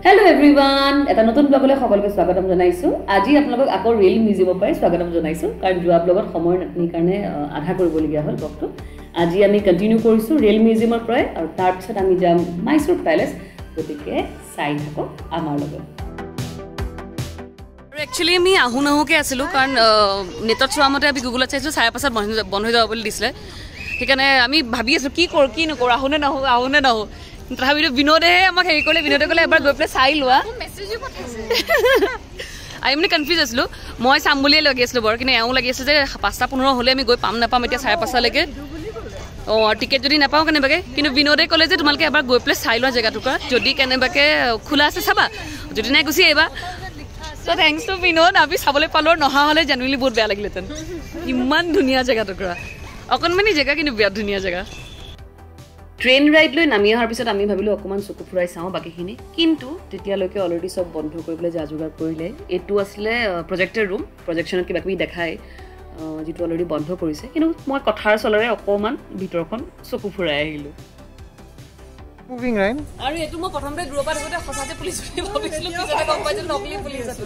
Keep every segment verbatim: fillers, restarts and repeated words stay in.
Hello everyone, এটা নতুন ব্লগলৈ সকলোকে স্বাগতম জনাইছো। আজি আপোনালোকক আকৌ ৰেল মিউজিয়ামৰ পৰা স্বাগতম জনাইছো কাৰণ যোৱা ব্লগত সময় নাটনিৰ কাৰণে আধা কৰিবলগীয়া হ'ল ব্লগটো। আজি আমি কন্টিনিউ কৰিছো ৰেল মিউজিয়ামৰ পৰা আৰু তাৰ পিছত আমি যাম মাইসুৰ প্যালেস। গতিকে চাই থাকক আমাৰ লগত। Actually আমি আহু নাহুকে আছিলো কাৰণ নেটত চোৱা মতে আমি গুগলত চাইছো চাৰে পাঁচত বন্ধ হৈ যাব বুলি দিছিলে। সেইকাৰণে আমি ভাবি আছো কি কৰ কি নকৰ আহুনে নাহু আহুনে নাহু তথাপিতো বিনোদে আমাক হেৰি কৰিলে বিনোদে ক'লে এবাৰ গৈ পেলাই চাই লোৱা মেছেজো পঠাইছে আমি মানে কনফিউজ আছিলো মই চাম বুলিয়ে লাগি আছিলো বৰ কিন্তু এওঁ লাগি আছে যে পাঁচটা পোন্ধৰ হ'লে আমি গৈ পাম নাপাম এতিয়া চাৰে পাঁচটালৈকে অ টিকেট যদি নাপাওঁ কেনেবাকে কিন্তু বিনোদে ক'লে যে তোমালোকে এবাৰ গৈ পেলাই চাই লোৱা জেগাটুকুৰা যদি কেনেবাকে খোলা আছে চাবা যদি নাই গুচি আহিবা চ' থেংকছ টু বিনোদ আমি চাবলৈ পালোঁ নহা হ'লে জেনুৱেলি বহুত বেয়া লাগিলেহেঁতেন ইমান ধুনীয়া জেগাটুকুৰা অকণমানি জেগা কিন্তু বিৰাট ধুনীয়া জেগা ট্ৰেইন ৰাইড লৈ নামি অহাৰ পিছত আমি ভাবিলোঁ অকণমান চকু ফুৰাই চাওঁ বাকীখিনি কিন্তু তেতিয়ালৈকে অলৰেডি চব বন্ধ কৰিবলৈ যা যোগাৰ কৰিলে এইটো আছিলে প্ৰজেক্টৰ ৰুম প্ৰজেকশ্যনত কিবা কিবি দেখায় যিটো অলৰেডি বন্ধ কৰিছে কিন্তু মই কথাৰ চলৰে অকণমান ভিতৰখন চকু ফুৰাই আহিলোঁ মুভিং ৰাইট আৰু এইটো মই প্ৰথমতে দূৰৰ পৰা দেখোঁতে সঁচাতে পুলিচ বুলি ভাবিছিলোঁ পিছতে গম পাইছোঁ নকলি পুলিচ আছিল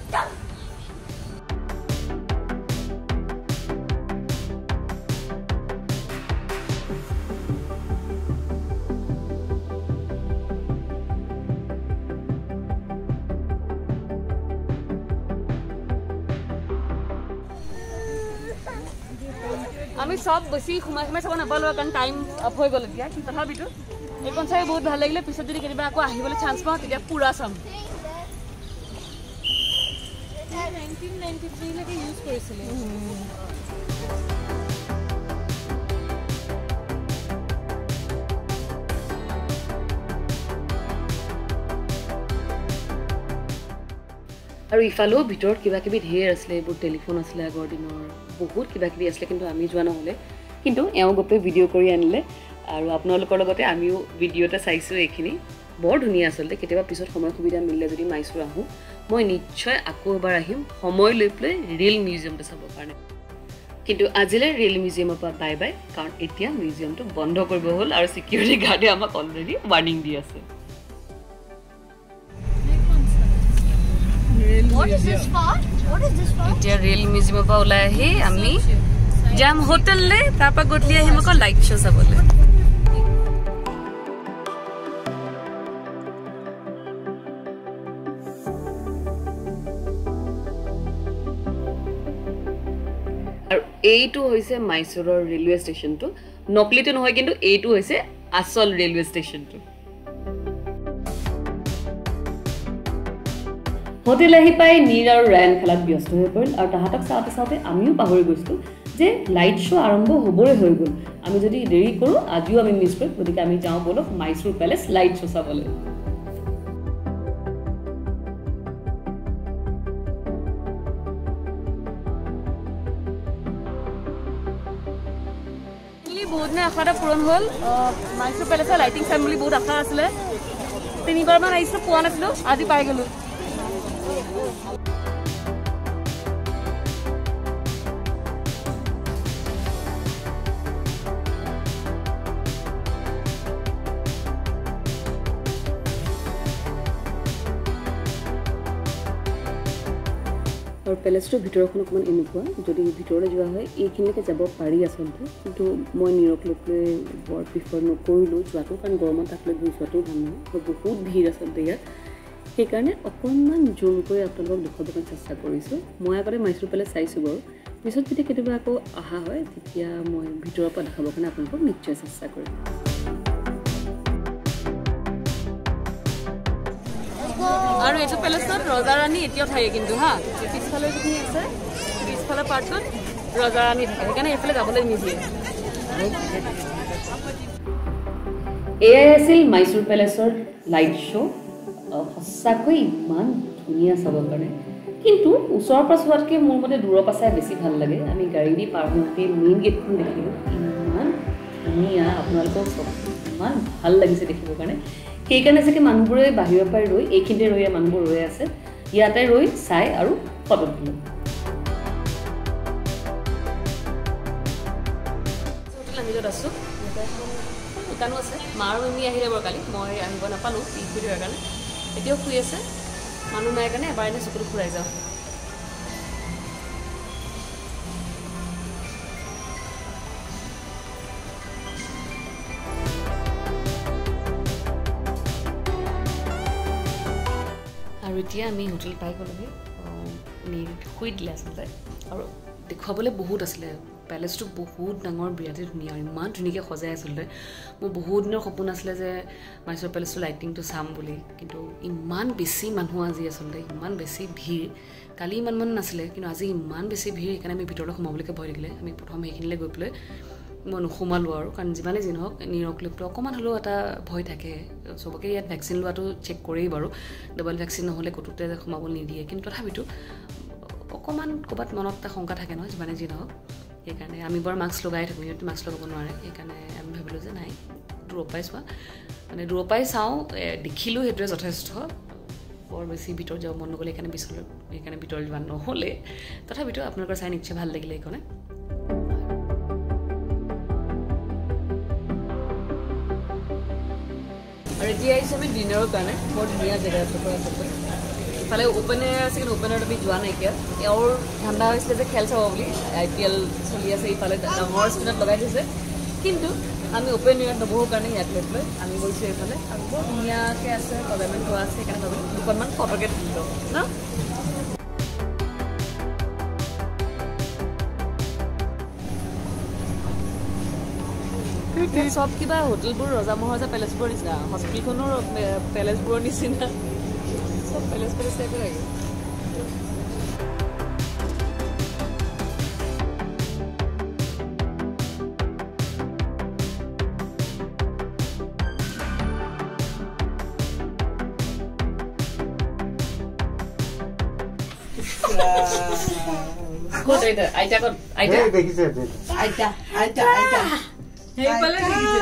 আমি সব বেছি সোমাই সোমাই চাব নাপালোঁ কাৰণ টাইম আপ হৈ গ'ল এতিয়া কিন্তু তথাপিতো এইখন চাই বহুত ভাল লাগিলে পিছত যদি কেতিয়াবা আকৌ আহিবলৈ চান্স পাওঁ তেতিয়া পুৰা চাম নাইনটিন নাইনটি থ্ৰী লৈকে ইউজ কৰিছিলে আৰু ইফালেও ভিতৰত কিবা কিবি ঢেৰ আছিলে এইবোৰ টেলিফোন আছিলে আগৰ দিনৰ বহুত কিবা কিবি আছিলে কিন্তু আমি যোৱা নহ'লে কিন্তু এওঁ গৈ ভিডিঅ' কৰি আনিলে আৰু আপোনালোকৰ লগতে আমিও ভিডিঅ'তে চাইছোঁ এইখিনি বৰ ধুনীয়া আচলতে কেতিয়াবা পিছত সময় সুবিধা মিলিলে যদি মাইসুৰ আহোঁ মই নিশ্চয় আকৌ এবাৰ আহিম সময় লৈ পেলাই ৰেল মিউজিয়ামটো চাবৰ কাৰণে কিন্তু আজিলৈ ৰেল মিউজিয়ামৰ পৰা বাই বাই কাৰণ এতিয়া মিউজিয়ামটো বন্ধ কৰিব হ'ল আৰু ছিকিউৰিটি গাৰ্ডে আমাক অলৰেডি ৱাৰ্ণিং দি আছে What is this for? What is this for? এতিয়া ৰেল মিউজিয়ামৰ পৰা ওলাই আহি আমি যাম হোটেললৈ তাৰপৰা গধূলি আহিম আকৌ লাইট শ্ব' চাবলৈ আৰু এইটো হৈছে মাইসুৰৰ ৰেলৱে ষ্টেচনটো নকলিটো নহয় কিন্তু এইটো হৈছে আচল ৰেলৱে ষ্টেচনটো হোটেল আহি পাই নীৰ আৰু ৰায়ন খেলাত ব্যস্ত হৈ পৰিল আৰু তাহাঁতক চাওঁতে চাওঁতে আমিও পাহৰি গৈছিলোঁ যে লাইট শ্ব' আৰম্ভ হ'বই হৈ গ'ল আমি যদি দেৰি কৰোঁ আজিও আমি মিছ কৰিম গতিকে আমি যাওঁ বলক মাইসুৰ পেলেচ লাইট শ্ব' চাবলৈ বহুত দিনে আশা এটা পূৰণ হ'ল মাইসুৰ পেলেচৰ লাইটিং চাম বুলি বহুত আশা আছিলে তিনিবাৰমান আহিছিলোঁ পোৱা নাছিলোঁ আজি পাই গ'লোঁ আৰু পেলেচটোৰ ভিতৰখন অকণমান এনেকুৱা যদি ভিতৰলৈ যোৱা হয় এইখিনিলৈকে যাব পাৰি আচলতে কিন্তু মই নীৰক লৈ পেলাই বৰ প্ৰিফাৰ নকৰিলোঁ যোৱাটো কাৰণ গৰমত তাক লৈ ঘূৰি যোৱাটোও ভাল নহয় আৰু বহুত ভিৰ আচলতে ইয়াত সেইকাৰণে অকণমান জুম কৰি আপোনালোকক দেখুৱাবলৈ চেষ্টা কৰিছোঁ মই আগতে মাইসুৰ পেলেচ চাইছোঁ বাৰু পিছত যেতিয়া কেতিয়াবা আকৌ অহা হয় তেতিয়া মই ভিতৰৰ পৰা দেখাবৰ কাৰণে আপোনালোকক নিশ্চয় চেষ্টা কৰিম আৰু এইটো পেলেচত ৰজা ৰাণী এতিয়াও থাকে কিন্তু হা পিছফালে যিখিনি আছে পিছফালে পাৰ্টটোত ৰজা ৰাণী থাকে সেইকাৰণে এইফালে যাবলৈ নিদিয়ে এয়াই আছিল মাইসুৰ পেলেচৰ লাইট শ্ব' সঁচাকৈ ইমান ধুনীয়া চাবৰ কাৰণে কিন্তু ওচৰৰ পৰা চোৱাতকৈ মোৰ মতে দূৰৰ পৰা চাই বেছি ভাল লাগে আমি গাড়ী দি পাৰ হওঁতে মেইন গেটখন দেখিলোঁ ইমান ধুনীয়া আপোনালোকক ইমান ভাল লাগিছে দেখিবৰ কাৰণে সেইকাৰণে চাগে মানুহবোৰে বাহিৰৰ পৰাই ৰৈ এইখিনিতে ৰৈ মানুহবোৰ ৰৈ আছে ইয়াতে ৰৈ চাই আৰু ফটো তুলে হোটেল আমি য'ত আছোঁ দোকানো আছে মাৰ মিমি আহিলে বৰ কালি মই আহিব নাপালোঁ ই সুধিবৰ কাৰণে এতিয়াও শুই আছে মানুহ নাই কাৰণে এবাৰ এনে চকুটো ফুৰাই যাওঁ আৰু এতিয়া আমি হোটেল পাই গ'লোগৈ নি শুই দিলে আচলতে আৰু দেখুৱাবলৈ বহুত আছিলে পেলেচটো বহুত ডাঙৰ বিৰাটেই ধুনীয়া আৰু ইমান ধুনীয়াকৈ সজাই আচলতে মোৰ বহুত দিনৰ সপোন আছিলে যে মাইচৰ পেলেচটো লাইটিংটো চাম বুলি কিন্তু ইমান বেছি মানুহ আজি আচলতে ইমান বেছি ভিৰ কালি ইমান মানুহ নাছিলে কিন্তু আজি ইমান বেছি ভিৰ সেইকাৰণে আমি ভিতৰলৈ সোমাবলৈকে ভয় লাগিলে আমি প্ৰথম সেইখিনিলৈ গৈ পেলাই মই নোসোমালোঁ আৰু কাৰণ যিমানে যি নহওক নিৰক লৈ পেলাই অকণমান হ'লেও এটা ভয় থাকে চবকে ইয়াত ভেকচিন লোৱাটো চেক কৰেই বাৰু ডাবল ভেকচিন নহ'লে ক'তোতে সোমাব নিদিয়ে কিন্তু তথাপিতো অকণমান ক'ৰবাত মনত এটা শংকা থাকে নহয় যিমানে যি নহওক সেইকাৰণে আমি বাৰু মাস্ক লগাই থাকোঁ সিহঁতে মাস্ক লগাব নোৱাৰে সেইকাৰণে আমি ভাবিলোঁ যে নাই দূৰৰ পৰাই চোৱা মানে দূৰৰ পৰাই চাওঁ দেখিলোঁ সেইটোৱে যথেষ্ট বৰ বেছি ভিতৰত যাব মন নগ'লে সেইকাৰণে পিছলৈ সেইকাৰণে ভিতৰত যোৱা নহ'লে তথাপিতো আপোনালোকৰ চাই নিশ্চয় ভাল লাগিলে এইখনে আৰু এতিয়া আহিছোঁ আমি ডিনাৰৰ কাৰণে বৰ ধুনীয়া জেগা আছে ইফালে অ'পেন এয়াৰ আছে কিন্তু অ'পেন এয়াৰত আমি যোৱা নাইকিয়া এওঁৰ ঠাণ্ডা হৈছিলে যে খেল চাব বুলি আই পি এল চলি আছে ইফালে ডাঙৰ স্ক্ৰীণত লগাই থৈছে কিন্তু আমি অ'পেন এয়াৰত নবহোঁ কাৰণে ইয়াত লৈ পেলাই আমি গৈছোঁ এইফালে আৰু বৰ ধুনীয়াকৈ আছে সজাইমেণ্ট হোৱা আছে সেইকাৰণে ভাবিলোঁ দুখনমান ফটোকে তুলি লওঁ ন সব কিবা হোটেলবোৰ ৰজা মহাৰজা পেলেচবোৰৰ নিচিনা হস্পিটেলখনৰ পেলেচবোৰৰ নিচিনা সব পেলেচ পেলেচ টাইপৰ লাগে ক'ত আইতা আইতা ক'ত আইতা দেখিছে আইতা আইতা আইতা সেইফালে দেখিছে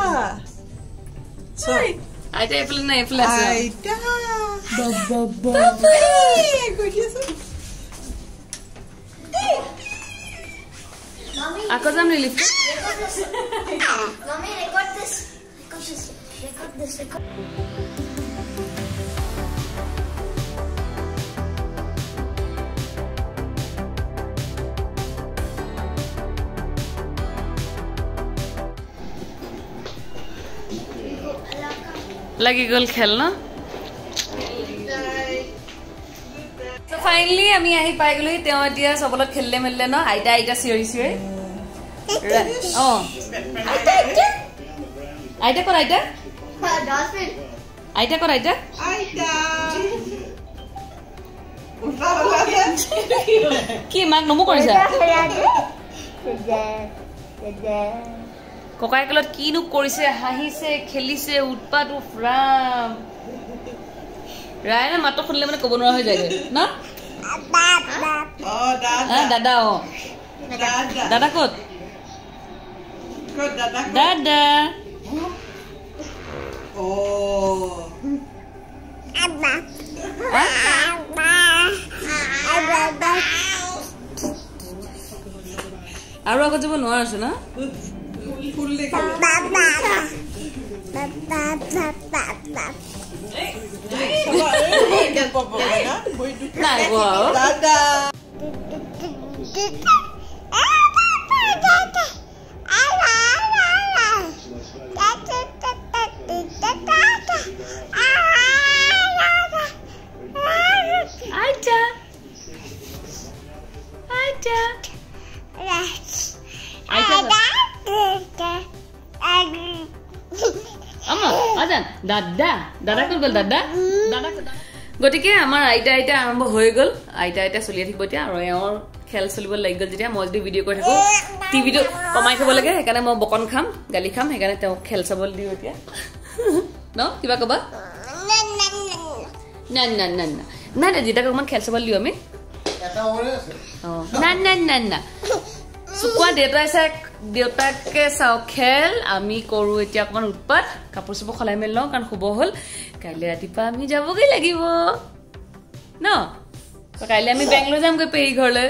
আইতা এইফালে নাই এইফালে আছে আইতা আকৌ যাম নি lift Mommy, record this. Record this. Record this. Record. লাগি গ'ল খেল ন তো ফাইনেলি আমি আহি পাই গ'লো তেওঁ এতিয়া চবলত খেলিলে মেলিলে ন আইতা আইতা চিঞৰি চিঞৰি অঁ আইতা আইতা আইতা ক'ত আইতা Dolphin. আইতা ক'ত আইতা আইতা কি মাক নমো কৰিছা ককাই কলত কিনো কৰিছে হাঁহিছে খেলিছে উৎপাত উফৰাম ৰায়নে মাতো শুনিলে মানে ক'ব নোৱাৰা হৈ যায়গৈ ন দাদা অঁ দাদা ক'ত দাদা আৰু আগত যাব নোৱাৰিছো না নাই দাদা আইতা আইতা দাদা দাদা ক'ত গ'ল দাদা দাদা গতিকে আমাৰ আইতা আইতা আৰম্ভ হৈ গ'ল আইতা আইতা চলিয়ে থাকিব এতিয়া আৰু এওঁৰ খেল চলিব লাগি গ'ল যেতিয়া মই যদি ভিডিঅ' কৰি থাকোঁ টিভিটো কমাই থ'ব লাগে সেইকাৰণে মই বকন খাম গালি খাম সেইকাৰণে তেওঁক খেল চাবলৈ দিওঁ এতিয়া ন কিবা ক'বা না না না না নাই নাই দেউতাক অকণমান খেল চাবলৈ দিওঁ আমি অঁ নাই নাই নাই না চুকুৱা দেউতাই চাই দেউতাকে চাওঁ খেল আমি কৰোঁ এতিয়া অকণমান উৎপাত কাপোৰ চাপোৰ সলাই মেলি লওঁ কাৰণ শুব হ'ল কাইলৈ ৰাতিপুৱা আমি যাবগৈ লাগিব ন কাইলৈ আমি বেংগলোৰ যামগৈ পেহী ঘৰলৈ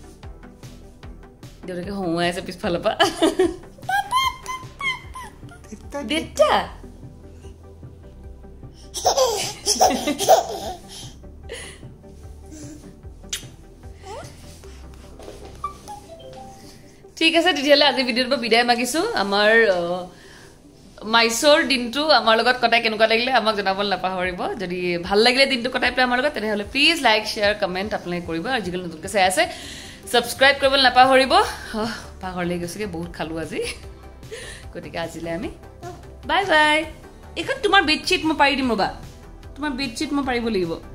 দেউতাকে হহুৱাই আছে পিছফালৰ পৰা দেউতা ঠিক আছে তেতিয়াহ'লে আজি ভিডিঅ'ৰ পৰা বিদায় মাগিছো আমাৰ মাইছৰ দিনটো আমাৰ লগত কটাই কেনেকুৱা লাগিলে আমাক জনাবলৈ নাপাহৰিব যদি ভাল লাগিলে দিনটো কটাই পেলাই আমাৰ লগত তেনেহ'লে প্লিজ লাইক শ্বেয়াৰ কমেণ্ট আপোনালোকে কৰিব আৰু যিকোনো নতুনকৈ চাই আছে ছাবস্ক্ৰাইব কৰিবলৈ নাপাহৰিব পাহৰ লাগি গৈছেগৈ বহুত খালোঁ আজি গতিকে আজিলৈ আমি বাই বাই এইখন তোমাৰ বেডশ্বীট মই পাৰি দিম ৰ'বা তোমাৰ বেডশ্বীট মই পাৰিব লাগিব